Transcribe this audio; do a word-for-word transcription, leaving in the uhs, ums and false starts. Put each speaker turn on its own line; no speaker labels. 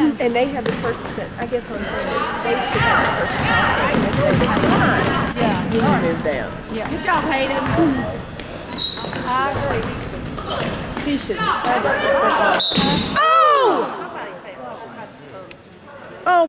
And they have the first, I guess on Sunday, they should have the first time. And if they have one,
Yeah.
you can move down.
Yeah.
Good job, Hayden.
I agree.
He should. Oh!